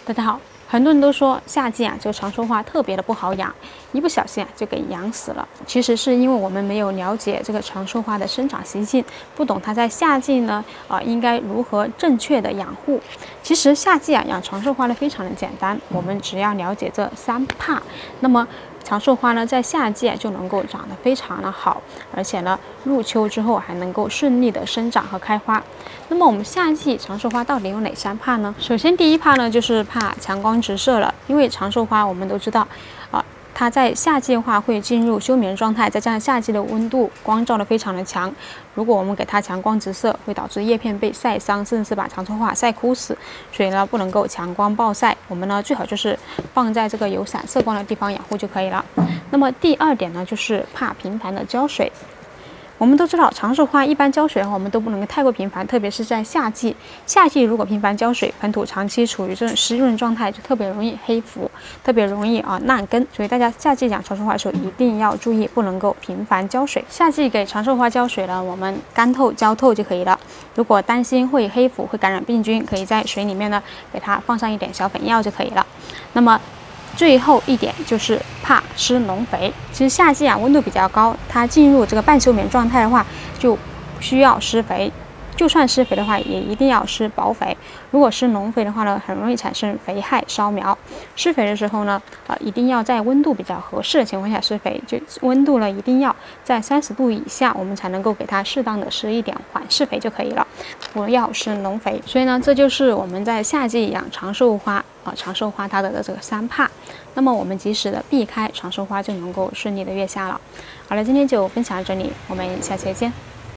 大家好，很多人都说夏季这个长寿花特别的不好养，一不小心就给养死了。其实是因为我们没有了解这个长寿花的生长习性，不懂它在夏季呢应该如何正确的养护。其实夏季养长寿花呢非常的简单，我们只要了解这3怕，那么长寿花呢在夏季就能够长得非常的好，而且呢入秋之后还能够顺利的生长和开花。那么我们夏季长寿花到底有哪3怕呢？首先第一怕呢就是怕强光直射了，因为长寿花我们都知道它在夏季的话会进入休眠状态，再加上夏季的温度光照的非常的强，如果我们给它强光直射，会导致叶片被晒伤，甚至是把长寿花晒枯死。所以呢，不能够强光暴晒，我们呢最好就是放在这个有散射光的地方养护就可以了。那么第2点呢，就是怕频繁的浇水。我们都知道，长寿花一般浇水的话，我们都不能够太过频繁，特别是在夏季。夏季如果频繁浇水，盆土长期处于这种湿润状态，就特别容易黑腐，特别容易烂根。所以大家夏季养长寿花的时候一定要注意，不能够频繁浇水。夏季给长寿花浇水呢，我们干透浇透就可以了。如果担心会黑腐、会感染病菌，可以在水里面呢给它放上一点小粉药就可以了。那么最后一点就是怕施农肥。其实夏季温度比较高，它进入这个半休眠状态的话，就需要施肥。就算施肥的话，也一定要施薄肥。如果施农肥的话呢，很容易产生肥害烧苗。施肥的时候呢，一定要在温度比较合适的情况下施肥，就温度呢一定要在30度以下，我们才能够给它适当的施一点缓释肥就可以了，不要施农肥。所以呢，这就是我们在夏季养长寿花长寿花它的这个3怕。那么我们及时的避开长寿花，就能够顺利的越夏了。好了，今天就分享到这里，我们下期再见。